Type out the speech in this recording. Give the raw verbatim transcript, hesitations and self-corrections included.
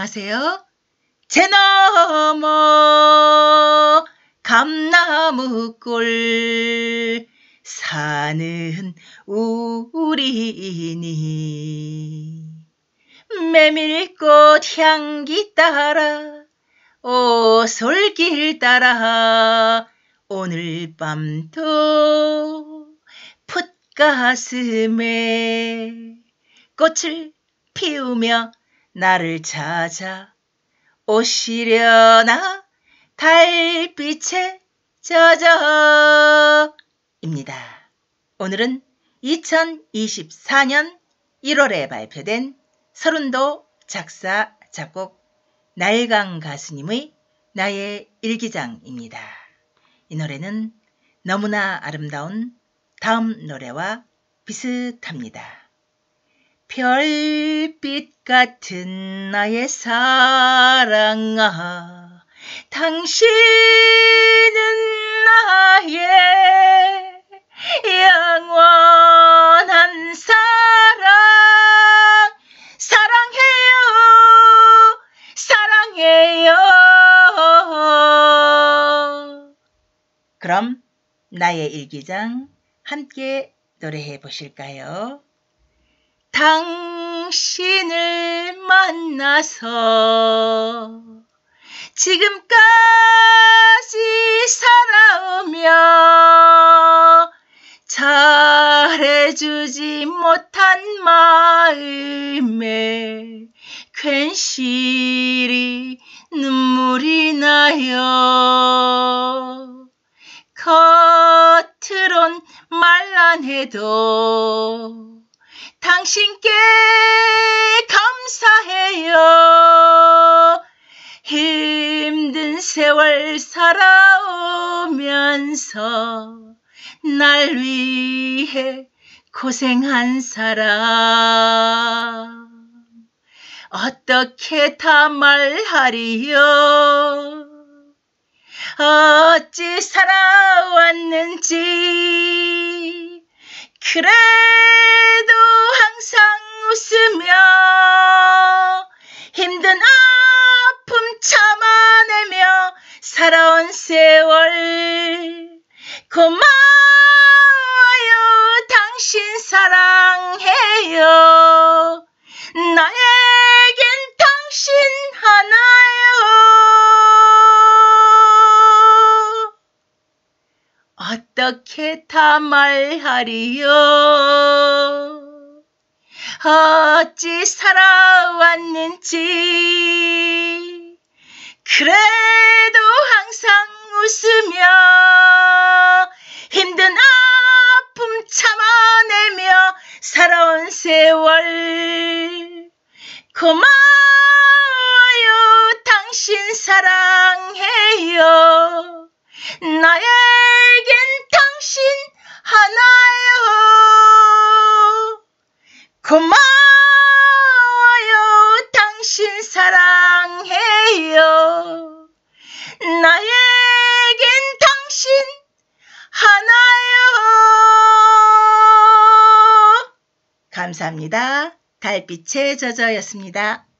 안녕하세요. 제 너머 감나무골 사는 우리니 메밀꽃 향기 따라 오솔길 따라 오늘 밤도 풋가슴에 꽃을 피우며 나를 찾아 오시려나 달빛에 젖어 입니다. 오늘은 이천이십사 년 일월에 발표된 서른도 작사 작곡 나일강 가수님의 나의 일기장입니다. 이 노래는 너무나 아름다운 다음 노래와 비슷합니다. 별빛 같은 나의 사랑아, 당신은 나의 영원한 사랑. 사랑해요, 사랑해요. 그럼 나의 일기장 함께 노래해 보실까요? 당신을 만나서 지금까지 살아오며 잘해주지 못한 마음에 괜시리 눈물이 나요. 겉으론 말란 해도 당신께 감사해요. 힘든 세월 살아오면서 날 위해 고생한 사람 어떻게 다 말하리요. 어찌 살아왔는지 그래도 항상 웃으며 힘든 아픔 참아내며 살아온 세월 고마워요. 당신 사랑해요. 나에겐 당신 하나요. 어떻게 다 말하리요. 어찌 살아왔는지 그래도 항상 웃으며 힘든 아픔 참아내며 살아온 세월 고마워요. 당신 사랑해요. 나에겐 당신 하나요. 고마워요. 당신 사랑해요. 나에겐 당신 하나요. 감사합니다. 달빛에 젖어였습니다.